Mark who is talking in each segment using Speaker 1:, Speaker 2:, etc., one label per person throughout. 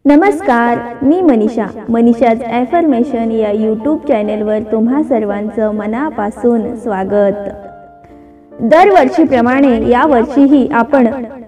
Speaker 1: नमस्कार, मी मनीषाज ॲफर्मेशन या यूट्यूब चॅनेलवर तुम्हा सर्वांचं मनापासून स्वागत। दरवर्षीप्रमाणे या वर्षीही आपण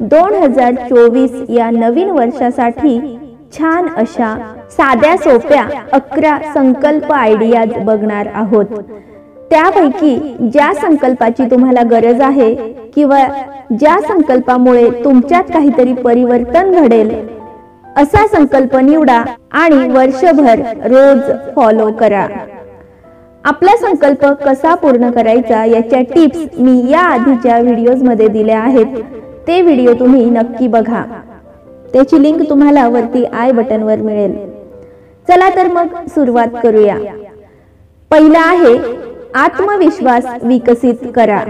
Speaker 1: 2024 या नवीन वर्षासाठी छान अशा साध्या सोप्या 11 संकल्प आयडियाज बघणार आहोत। त्यापैकी ज्या संकल्पाची तुम्हाला गरज आहे किंवा ज्या संकल्पामुळे तुमच्यात काहीतरी परिवर्तन घडेल असा संकल्प निवडा आणि वर्षभर रोज फॉलो करा। आपला संकल्प कसा पूर्ण करायचा याच्या टिप्स मी या आधीच्या व्हिडिओज मध्ये दिल्या आहेत, ते व्हिडिओ तुम्ही नक्की बघा। त्याची लिंक तुम्हाला वरती आय बटन वर मिळेल। चला तर मग सुरुवात करूया। पहिला आहे आत्मविश्वास विकसित करा।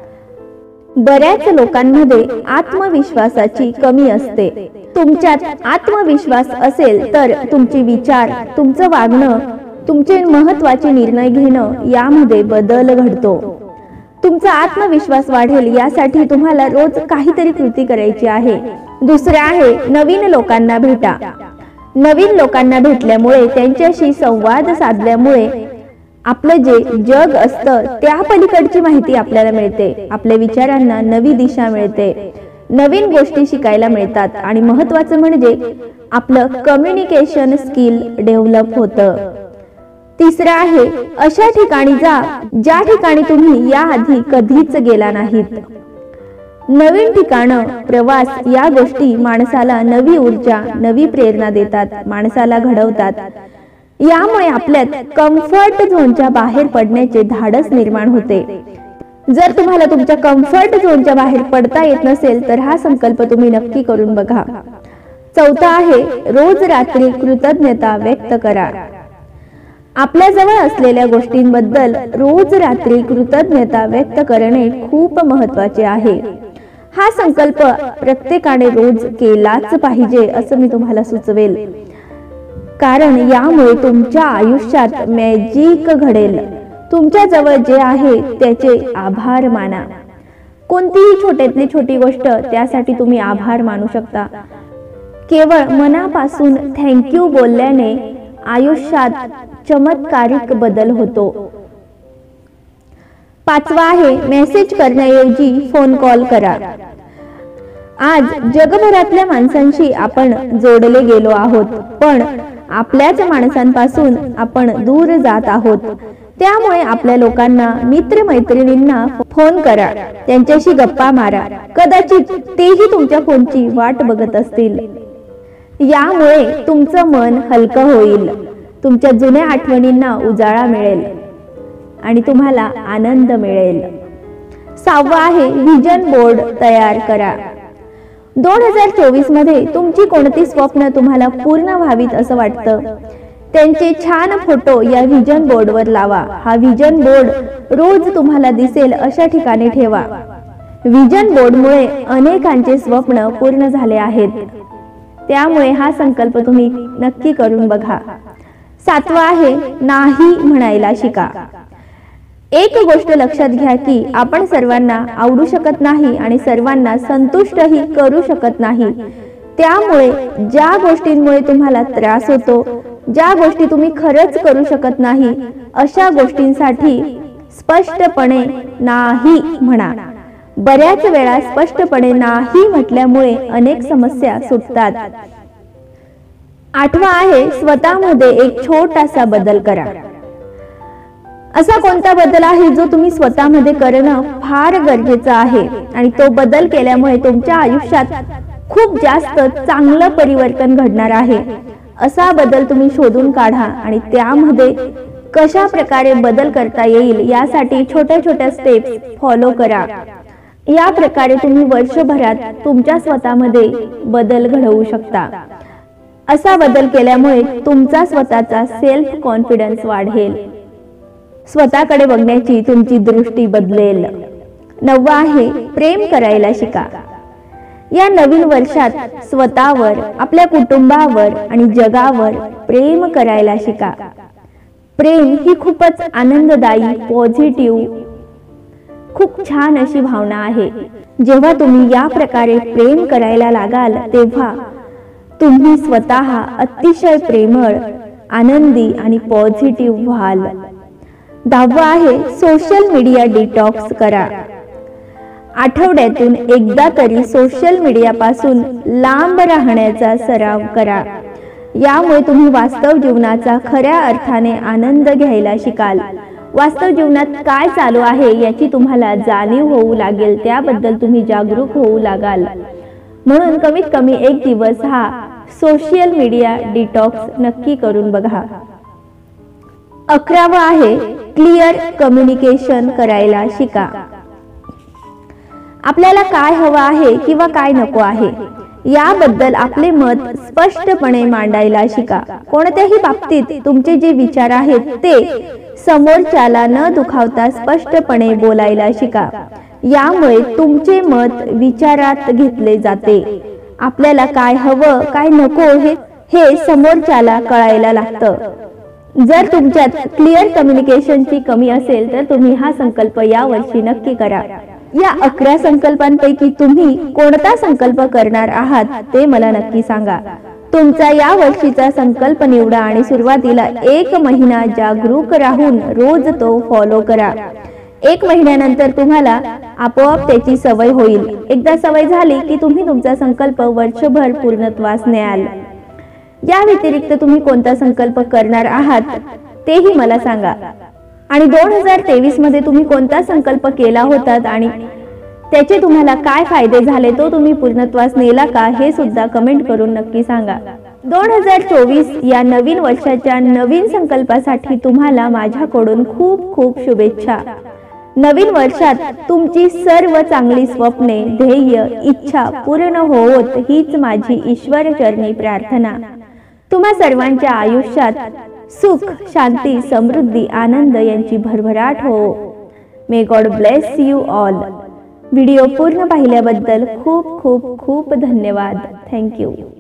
Speaker 1: बऱ्याच लोकांमध्ये आत्मविश्वासाची कमी असते। तुमच्यात आत्मविश्वास असेल तर तुमचे विचार, तुमचं वागणं, तुमचे महत्त्वाचे निर्णय घेणं यामध्ये बदल घडतो। तुमचा आत्मविश्वास वाढेल यासाठी तुम्हाला रोज काहीतरी कृती करायची आहे। दुसरे आहे नवीन लोकांना भेटा। नवीन लोकांना भेटल्यामुळे, त्यांच्याशी संवाद साधल्यामुळे आपलं जे जग असतं त्या पलीकडची माहिती आपल्याला मिळते। आपल्या विचारांना नवी दिशा मिळते, नवीन गोष्टी शिकायला मिळतात आणि महत्त्वाचं म्हणजे आपलं कम्युनिकेशन स्किल डेव्हलप होतं। तिसरं आहे अशा ठिकाणी जा ज्या ठिकाणी तुम्ही याआधी कधीच गेला नाहीत। नवीन ठिकाणं, प्रवास या गोष्टी माणसाला नवी ऊर्जा, नवी प्रेरणा देतात, माणसाला घडवतात। यामुळे आपल्यात कम्फर्ट झोनच्या बाहेर पडण्याचे धाडस निर्माण होते। जर तुम्हाला तुमच्या कम्फर्ट झोनच्या बाहेर पडता येत नसेल तर हा संकल्प तुम्ही नक्की करून बघा। चौथा आहे रोज रात्री कृतज्ञता व्यक्त करा। आपल्या जवळ असलेल्या गोष्टींबद्दल रोज रात्री कृतज्ञता व्यक्त करणे खूप महत्त्वाचे आहे। हा संकल्प प्रत्येकाने रोज केलाच पाहिजे असं मी तुम्हाला सुचवेल, कारण यामुळे तुमच्या आयुष्यात मॅजिक घडेल। तुमच्या जवळ जे आहे त्याचे आभार माना। कोणतीही छोट्यातली छोटी गोष्ट त्यासाठी तुम्ही आभार मानू शकता। केवळ मनापासून थँक्यू बोलल्याने आयुष्यात चमत्कारिक बदल होतो। पाचवा आहे मेसेज करण्याऐवजी फोन कॉल करा। आज जगभरातल्या माणसांशी आपण जोडले गेलो आहोत, पण आपल्याच माणसांपासून आपण दूर जात आहोत। त्यामुळे आपल्या लोकांना, मित्र मैत्रिणींना फोन करा, त्यांच्याशी गप्पा मारा। कदाचित तेही तुमच्या फोनची वाट बघत असतील। यामुळे तुमचं मन हलकं होईल, तुमच्या जुन्या आठवणींना उजाळा मिळेल आणि तुम्हाला आनंद मिळेल। सहावा आहे व्हिजन बोर्ड तयार करा। 2024 मध्ये तुमची कोणती स्वप्न तुम्हाला पूर्ण व्हावीत असं वाटतं, त्यांचे छान फोटो या व्हिजन बोर्डवर लावा। हा व्हिजन बोर्ड रोज तुम्हाला दिसेल अशा ठिकाणी ठेवा। व्हिजन बोर्डमुळे अनेकांचे स्वप्न पूर्ण झाले आहेत, त्यामुळे हा संकल्प तुम्ही नक्की करून बघा। सातवा आहे नाही म्हणायला शिका। एक गोष्ट लक्षात घ्या की आपण सर्वांना आवडू शकत नाही आणि सर्वांना संतुष्टही करू शकत नाही। त्यामुळे ज्या गोष्टींमुळे तुम्हाला त्रास होतो, ज्या गोष्टी तुम्ही खरंच करू शकत नाही, अशा गोष्टींसाठी स्पष्टपणे नाही म्हणा। बऱ्याच वेळा स्पष्टपणे नाही म्हटल्यामुळे अनेक समस्या सुटतात। आठवा आहे स्वतःमध्ये एक छोटासा बदल करा। असा कोणता बदल आहे जो तुम्ही स्वतःमध्ये करणं फार गरजेचं आहे आणि तो बदल केल्यामुळे तुमच्या आयुष्यात खूप जास्त चांगलं परिवर्तन घडणार आहे। असा बदल तुम्ही शोधून काढा आणि त्यामध्ये कशा प्रकारे बदल करता येईल यासाठी छोट्या छोट्या स्टेप्स फॉलो करा। या प्रकारे तुम्ही वर्षभरात तुमच्या स्वतःमध्ये बदल घडवू शकता। असा बदल केल्यामुळे तुमचा स्वतःचा सेल्फ कॉन्फिडन्स वाढेल, स्वतःकडे बघण्याची तुमची दृष्टी बदलेल। नववा आहे प्रेम करायला शिका। या नवीन वर्षात स्वतःवर, आपल्या कुटुंबावर आणि जगावर प्रेम करायला शिका। प्रेम ही खूपच आनंददायी, पॉझिटिव्ह, खूप छान अशी भावना आहे। जेव्हा तुम्ही या प्रकारे प्रेम करायला लागाल तेव्हा तुम्ही स्वतः अतिशय प्रेमळ, आनंदी आणि पॉझिटिव्ह व्हाल. 10वा आहे सोशल मीडिया डिटॉक्स करा. आठवड्यातून एकदा तरी सोशल मीडियापासून लांब राहण्याचा सराव करा. यामुळे तुम्ही वास्तव जीवनाचा खऱ्या अर्थाने आनंद घ्यायला शिकाल. वास्तव जीवनात काय चालू आहे याची तुम्हाला जाणीव होऊ लागेल, त्याबद्दल तुम्ही जागरूक होऊ लागाल. म्हणून कमीत कमी एक दिवस हा सोशल मीडिया डिटॉक्स नक्की करून बघा. 11वा आहे क्लिअर कम्युनिकेशन करायला शिका. आपल्याला काय हवं आहे किंवा काय नको आहे याबद्दल आपले मत स्पष्टपणे मांडायला शिका. कोणत्याही बाबतीत तुमचे जे विचार आहेत ते समोरच्याला न दुखावता स्पष्टपणे बोलायला शिका. यामुळे तुमचे मत विचारात घेतले जाते. आपल्याला काय हवं काय नको हे समोरच्याला कळायला लागतं. जर तुमच्यात क्लिअर कम्युनिकेशनची कमी असेल तर तुम्ही हा संकल्प यावर्षी नक्की करा. या 11 संकल्पांपैकी तुम्ही कोणता संकल्प करणार आहात ते मला नक्की सांगा. तुमचा या वर्षीचा संकल्प निवडा आणि सुरुवातीला 1 महिना जागरूक राहून रोज तो फॉलो करा. 1 महिन्यानंतर तुम्हाला आपोआप त्याची सवय होईल. एकदा सवय झाली की तुम्ही तुमचा संकल्प वर्षभर पूर्णत्वास न्याल. या व्यतिरिक्त तुम्ही कोणता संकल्प करणार आहात तेही मला सांगा. आणि 2023 मध्ये तुम्ही कोणता संकल्प केला होता आणि त्याचे तुम्हाला काय फायदे झाले, तो तुम्ही पूर्णत्वास नेला का, हे सुद्धा कमेंट करून नक्की सांगा. 2024 या नवीन वर्षाच्या नवीन संकल्पासाठी तुम्हाला माझ्याकडून खूप खूप शुभेच्छा. नवीन वर्षात तुमची सर्व चांगली स्वप्ने, ध्येय, इच्छा पूर्ण होवोत हीच माझी ईश्वर चरणी प्रार्थना. तुम्हा सर्वांच्या आयुष्यात सुख, शांती, समृद्धी, आनंद यांची भरभराट हो. May god bless you all. Video पूर्ण पाहिल्याबद्दल खूप खूप खूप धन्यवाद. थँक्यू.